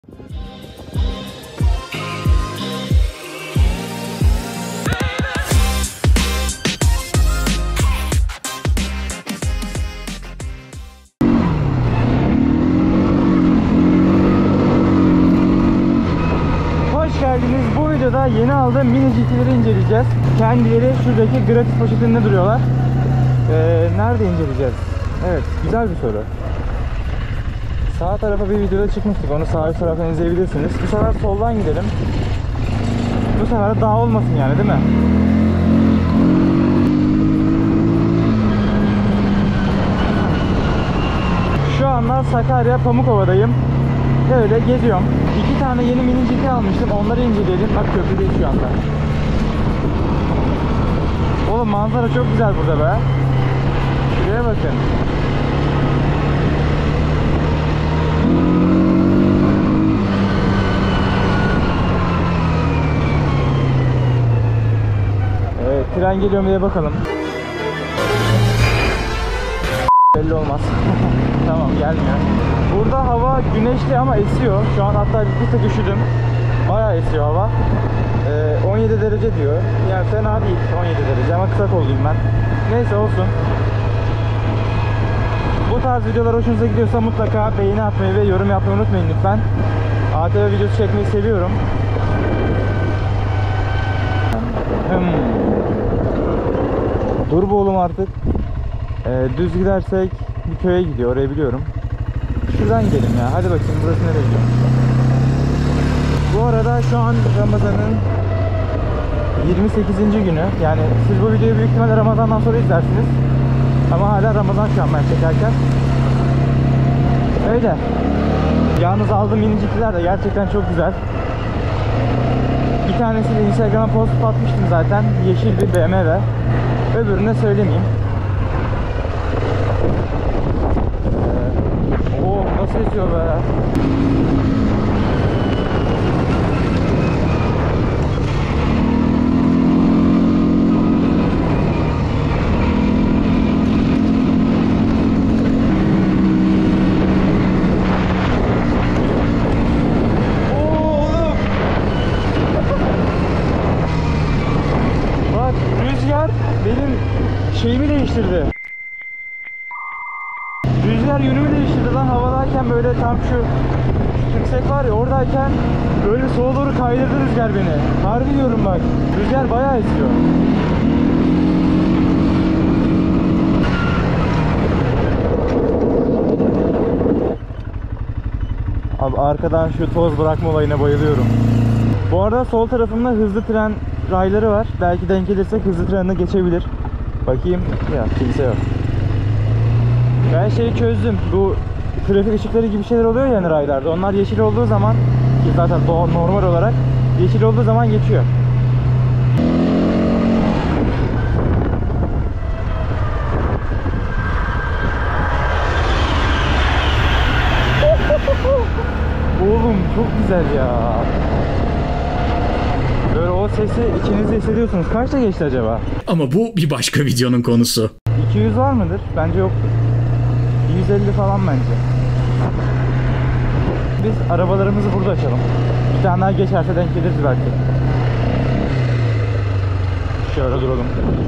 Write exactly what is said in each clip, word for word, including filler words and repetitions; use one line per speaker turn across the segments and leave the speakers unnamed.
Hoş geldiniz. Bu videoda yeni aldığım mini G T'leri inceleyeceğiz. Kendileri şuradaki gratis poşetinde duruyorlar. Ee, nerede inceleyeceğiz? Evet, güzel bir soru. Sağ tarafa bir videoda çıkmıştık. Onu sağ üst taraftan izleyebilirsiniz. Bu sefer soldan gidelim. Bu sefer dağ olmasın yani, değil mi? Şu anda Sakarya Pamukova'dayım. Böyle geziyorum. İki tane yeni mini G T almıştım. Onları inceleyelim. Bak, köprüdeyiz şu anda. Oğlum manzara çok güzel burada be. Şuraya bakın. Evet, tren geliyor mu diye bakalım. Belli olmaz. Tamam, gelmiyor. Burada hava güneşli ama esiyor. Şu an hatta bir tık üşüdüm. Bayağı esiyor hava. Ee, on yedi derece diyor. Yani fena değil on yedi derece ama kısa kolluyum ben. Neyse, olsun. Bu tarz videolar hoşunuza gidiyorsa mutlaka beğeni atmayı ve yorum yapmayı unutmayın lütfen. A T V videosu çekmeyi seviyorum. Hmm. Dur bu oğlum artık. Ee, düz gidersek bir köye gidiyor, orayı biliyorum. Şuradan gidelim ya. Hadi bakayım, burası nereye gidiyor? Bu arada şu an Ramazan'ın yirmi sekizinci günü. Yani siz bu videoyu büyük ihtimalle Ramazan'dan sonra izlersiniz. Ama hala Ramazan şu an ben çekerken. Öyle. Yalnız aldığım mini G T'ler de gerçekten çok güzel. Bir tanesini Instagram'a post atmıştım zaten. Yeşil bir B M W. Öbürünü de söylemeyeyim. Ee, Oo, nasıl esiyor be? Benim şeyimi değiştirdi. Rüzgar yönümü değiştirdi lan. Havadayken böyle tam şu yüksek var ya, oradayken böyle sola doğru kaydırdı rüzgar beni. Harbi diyorum bak. Rüzgar bayağı esiyor. Abi arkadan şu toz bırakma olayına bayılıyorum. Bu arada sol tarafımda hızlı tren rayları var. Belki denk gelirsek hızlı trenine geçebilir. Bakayım. Ya kimse yok. Ben şeyi çözdüm. Bu trafik ışıkları gibi şeyler oluyor yani raylarda. Onlar yeşil olduğu zaman, ki zaten normal olarak yeşil olduğu zaman geçiyor. Oğlum çok güzel ya. Böyle o sesi içinizde hissediyorsunuz. Kaçta geçti acaba?
Ama bu bir başka videonun konusu.
iki yüz var mıdır? Bence yoktur. yüz elli falan bence. Biz arabalarımızı burada açalım. Bir tane daha geçerse denk geliriz belki. Şöyle duralım.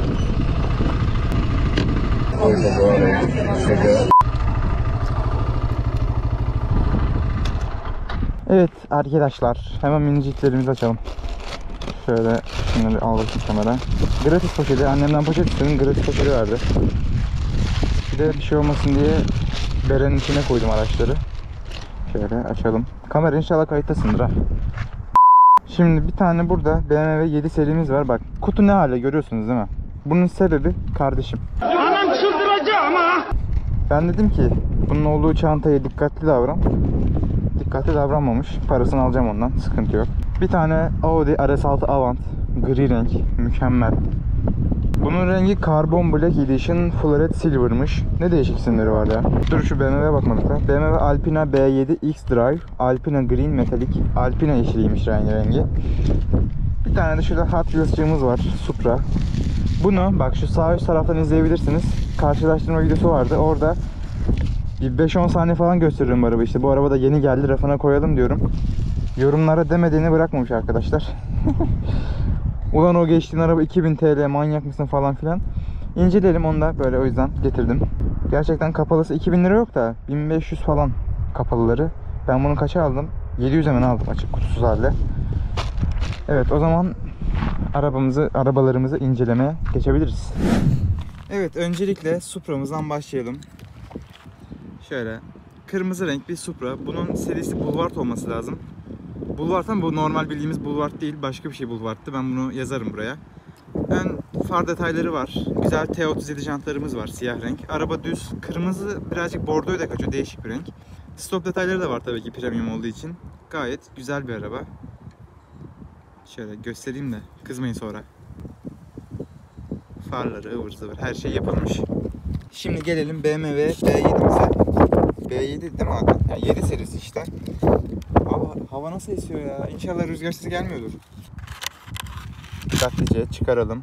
Evet arkadaşlar, hemen mini G T'lerimizi açalım. Şöyle şunları al bakayım kamera. Gratis poşeti, annemden poşet istedim, gratis poşeti verdi. Bir de bir şey olmasın diye berenin içine koydum araçları. Şöyle açalım. Kamera inşallah kayıttasındır ha. Şimdi bir tane burada B M W yedi serimiz var. Bak kutu ne hale, görüyorsunuz değil mi? Bunun sebebi kardeşim.
Anam çıldıracağım ha.
Ben dedim ki bunun olduğu çantaya dikkatli davran. Dikkatli davranmamış. Parasını alacağım ondan. Sıkıntı yok. Bir tane Audi R S altı Avant. Gri renk. Mükemmel. Bunun rengi Carbon Black Edition Full Red Silver'mış. Ne değişik isimleri var ya. Dur şu B M W'ye bakmadık da. B M W Alpina B yedi X Drive. Alpina Green Metallic. Alpina yeşiliymiş rengi rengi. Bir tane de şurada Hot Wheels'cığımız var. Supra. Bunu bak şu sağ üst taraftan izleyebilirsiniz. Karşılaştırma videosu vardı. Orada Bir beş on saniye falan gösteriyorum bu araba. İşte bu araba da yeni geldi, rafına koyalım diyorum. Yorumlara demediğini bırakmamış arkadaşlar. Ulan o geçtiğin araba iki bin TL, manyak mısın falan filan. İnceleyelim onu da, böyle o yüzden getirdim. Gerçekten kapalısı iki bin lira yok da bin beş yüz falan kapalıları. Ben bunu kaça aldım? yedi yüz hemen aldım açık kutusuz halde. Evet, o zaman arabamızı, arabalarımızı incelemeye geçebiliriz. Evet, öncelikle Supra'mızdan başlayalım. Şöyle kırmızı renk bir Supra. Bunun serisi Boulevard olması lazım. Boulevard ama bu normal bildiğimiz Boulevard değil, başka bir şey Boulevard'tı. Ben bunu yazarım buraya. Ön far detayları var. Güzel T otuz yedi jantlarımız var, siyah renk. Araba düz. Kırmızı birazcık bordoya da kaçıyor, değişik bir renk. Stop detayları da var tabii ki, premium olduğu için. Gayet güzel bir araba. Şöyle göstereyim de kızmayın sonra. Farları ıvır zıvır, her şey yapılmış. Şimdi gelelim B M W B yedi'mize. B yedi değil mi Hakan? Yani yedi serisi işte. Hava, hava nasıl esiyor ya? İnşallah rüzgar sesi gelmiyordur. Dikkatlice çıkaralım.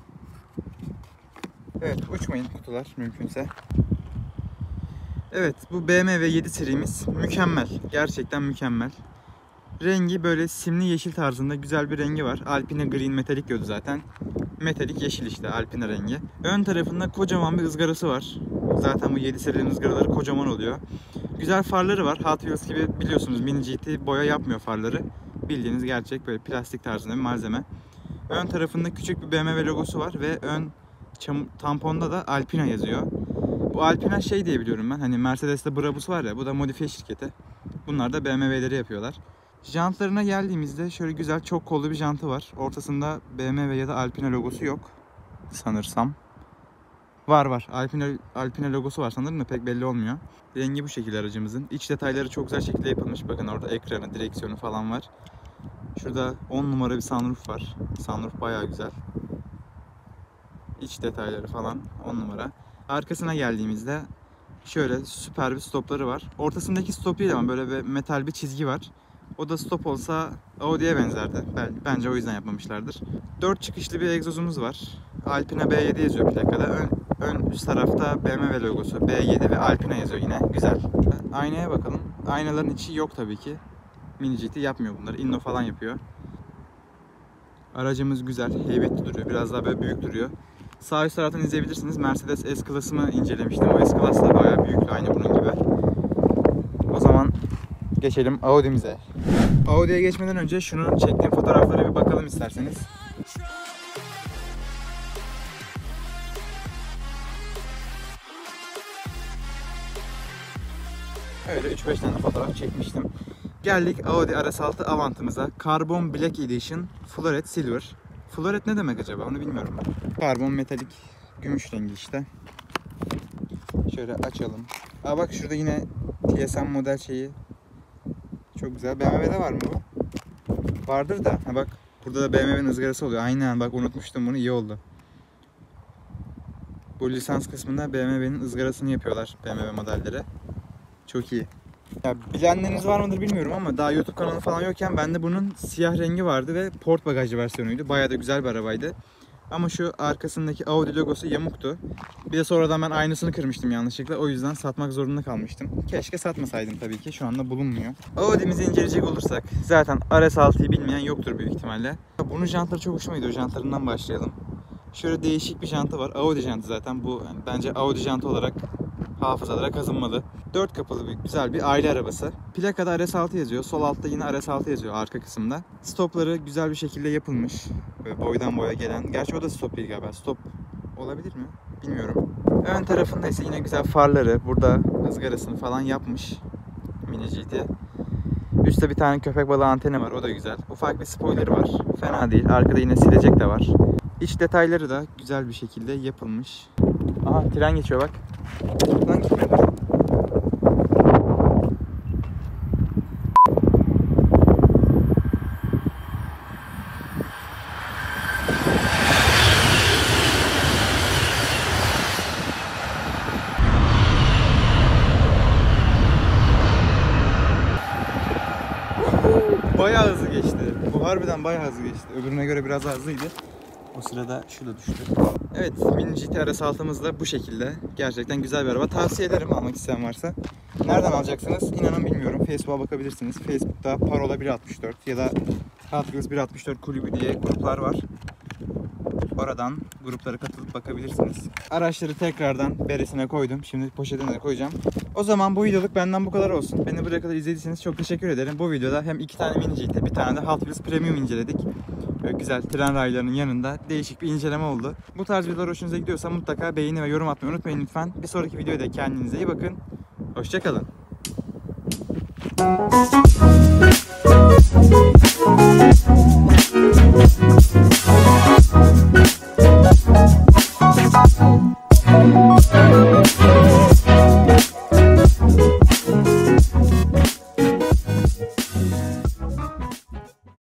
Evet, uçmayın kutular mümkünse. Evet, bu B M W yedi serimiz mükemmel. Gerçekten mükemmel. Rengi böyle simli yeşil tarzında güzel bir rengi var. Alpine Green Metallic diyordu zaten. Metalik yeşil işte, Alpine rengi. Ön tarafında kocaman bir ızgarası var. Zaten bu yedi serinin ızgaraları kocaman oluyor. Güzel farları var. Hot Wheels gibi biliyorsunuz, Mini G T boya yapmıyor farları. Bildiğiniz gerçek böyle plastik tarzında bir malzeme. Ön tarafında küçük bir B M W logosu var ve ön tamponda da Alpina yazıyor. Bu Alpina şey diye biliyorum ben, hani Mercedes'te Brabus var ya, bu da modifiye şirketi. Bunlar da B M W'leri yapıyorlar. Jantlarına geldiğimizde şöyle güzel çok kollu bir jantı var. Ortasında B M W ya da Alpina logosu yok sanırsam. Var var. Alpina, Alpina logosu var sanırım da pek belli olmuyor. Rengi bu şekilde aracımızın. İç detayları çok güzel şekilde yapılmış. Bakın orada ekranı, direksiyonu falan var. Şurada on numara bir sunroof var. Sunroof bayağı güzel. İç detayları falan on numara. Arkasına geldiğimizde şöyle süper bir stopları var. Ortasındaki stop değil ama böyle bir metal bir çizgi var. O da stop olsa Audi'ye benzerdi. Bence o yüzden yapmamışlardır. dört çıkışlı bir egzozumuz var. Alpina B yedi yazıyor plakada. Ön, ön üst tarafta B M W logosu B yedi ve Alpina yazıyor yine. Güzel. Aynaya bakalım. Aynaların içi yok tabii ki. Mini G T yapmıyor bunları. Inno falan yapıyor. Aracımız güzel. Heybetli duruyor. Biraz daha böyle büyük duruyor. Sağ üst taraftan izleyebilirsiniz. Mercedes S-Class'ımı incelemiştim. O S-Class da bayağı büyüktü. Aynı bunun gibi. O zaman geçelim Audi'mize. Audi'ye geçmeden önce şunu çektiğim fotoğraflara bir bakalım isterseniz. Öyle üç beş tane fotoğraf çekmiştim. Geldik Audi R S altı Avant'ımıza. Carbon Black Edition Floret Silver. Floret ne demek acaba, onu bilmiyorum ben. Karbon metalik gümüş rengi işte. Şöyle açalım. Aa bak, şurada yine T S M model şeyi. Çok güzel. B M W'de var mı bu? Vardır da. Ha bak, burada da B M W'nin ızgarası oluyor. Aynen bak, unutmuştum bunu, iyi oldu. Bu lisans kısmında B M W'nin ızgarasını yapıyorlar B M W modelleri. Çok iyi. Ya bilenleriniz var mıdır bilmiyorum ama daha YouTube kanalı falan yokken bende bunun siyah rengi vardı ve port bagajlı versiyonuydu. Bayağı da güzel bir arabaydı. Ama şu arkasındaki Audi logosu yamuktu. Bir de sonradan ben aynısını kırmıştım yanlışlıkla. O yüzden satmak zorunda kalmıştım. Keşke satmasaydım tabii ki. Şu anda bulunmuyor. Audi'mizi inceleyecek olursak zaten R S altıyı bilmeyen yoktur büyük ihtimalle. Bunun jantları çok hoşuma gidiyor. Jantlarından başlayalım. Şöyle değişik bir jantı var. Audi jantı zaten. Bu yani bence Audi jantı olarak hafızalara kazınmalı. dört kapılı bir güzel bir aile arabası. Plakada R S altı yazıyor. Sol altta yine R S altı yazıyor arka kısımda. Stopları güzel bir şekilde yapılmış. Böyle boydan boya gelen. Gerçi o da stop değil galiba. Stop olabilir mi? Bilmiyorum. Ön tarafında ise yine güzel farları. Burada ızgarasını falan yapmış Mini G T. Üstte bir tane köpek balığı anteni var. O da güzel. Ufak bir spoiler var. Fena değil. Arkada yine silecek de var. İç detayları da güzel bir şekilde yapılmış. Aha, tren geçiyor bak. Lan gitmedi. Bayağı hızlı geçti. Bu harbiden bayağı hızlı geçti. Öbürüne göre biraz hızlıydı. O sırada şu da düştü. Evet, Mini G T R S altımız da bu şekilde. Gerçekten güzel bir araba. Tavsiye ederim almak isteyen varsa. Nereden alacaksınız? İnanın bilmiyorum. Facebook'a bakabilirsiniz. Facebook'ta Parola bir altmış dört ya da Hot Wheels bir altmış dört kulübü diye gruplar var. Oradan gruplara katılıp bakabilirsiniz. Araçları tekrardan beresine koydum. Şimdi poşetine de koyacağım. O zaman bu videoluk benden bu kadar olsun. Beni buraya kadar izlediyseniz çok teşekkür ederim. Bu videoda hem iki tane Mini G T, bir tane de Hot Wheels Premium inceledik. Böyle güzel tren raylarının yanında değişik bir inceleme oldu. Bu tarz videolar hoşunuza gidiyorsa mutlaka beğeni ve yorum atmayı unutmayın lütfen. Bir sonraki videoda kendinize iyi bakın. Hoşça kalın.